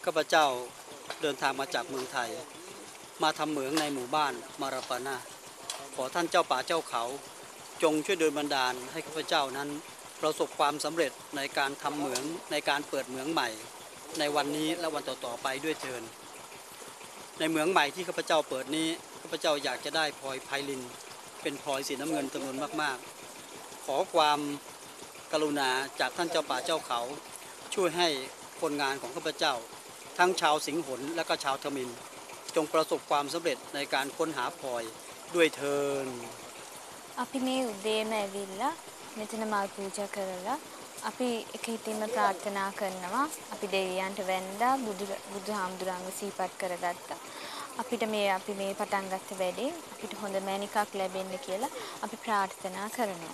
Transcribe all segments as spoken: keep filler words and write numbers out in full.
ข้าพเจ้าเดินทางมาจากเมืองไทยมาทำเหมืองในหมู่บ้านมาราปานาขอท่านเจ้าป่าเจ้าเขาจงช่วยดลบันดาลให้ข้าพเจ้านั้นประสบความสำเร็จในการทำเหมืองในการเปิดเหมืองใหม่ในวันนี้และวันต่อๆไปด้วยเถิดในเหมืองใหม่ที่ข้าพเจ้าเปิดนี้ข้าพเจ้าอยากจะได้พลอยไพลินเป็นพลอยสีน้ำเงินจำนวนมากๆขอความกรุณาจากท่านเจ้าป่าเจ้าเขาช่วยให้คนงานของข้าพเจ้าทั้งชาวสิงห์หนและก็ชาวทมิฬจงประสบความสำเร็จในการค้นหาพลอยด้วยเถิด අපි මේ උදේම ඇවිල්ලා මෙතන මල් පූජා කරලා අපි එක හිතින්ම ප්‍රාර්ථනා කරනවා අපි දෙවියන්ට වැඳලා බුදු බුදුහාමුදුරන්ව සිහිපත් කරගත්තා අපිට මේ අපි මේ පටන් ගත්ත වැඩේ අපිට හොඳ මැණිකක් ලැබෙන්න කියලා අපි ප්‍රාර්ථනා කරනවා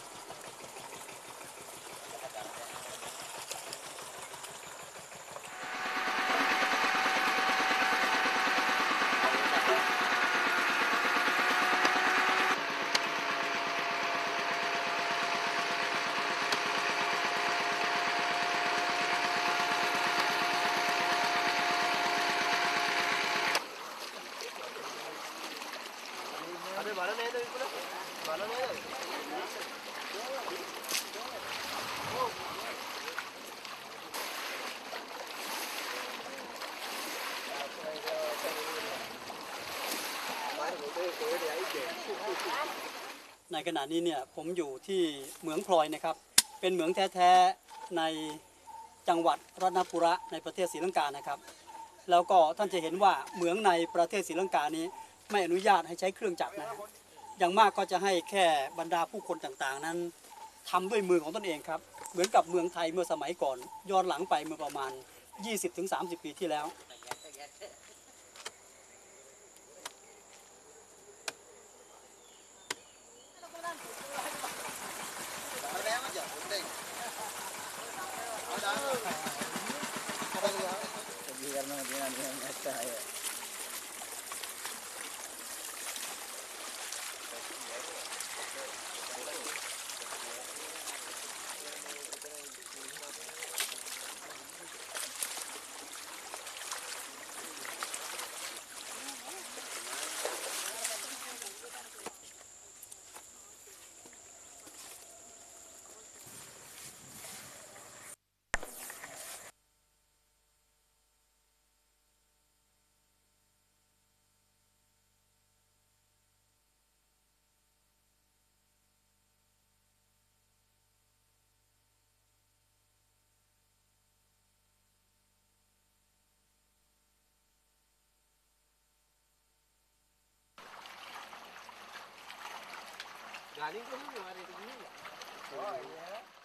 අද බල නේද විකුල බල නේද ในขณะนี้เนี่ยผมอยู่ที่เหมืองพลอยนะครับเป็นเหมืองแท้ๆในจังหวัดรัตนปุระในประเทศศรีลังกานะครับแล้วก็ท่านจะเห็นว่าเหมืองในประเทศศรีลังกานี้ไม่อนุญาตให้ใช้เครื่องจักรนะอย่างมากก็จะให้แค่บรรดาผู้คนต่างๆนั้นทำด้วยมือของตนเองครับเหมือนกับเมืองไทยเมื่อสมัยก่อนย้อนหลังไปเมื่อประมาณ ยี่สิบถึงสามสิบ ปีที่แล้ว Galing ko nun, yung ari ko yun. Oh, yeah.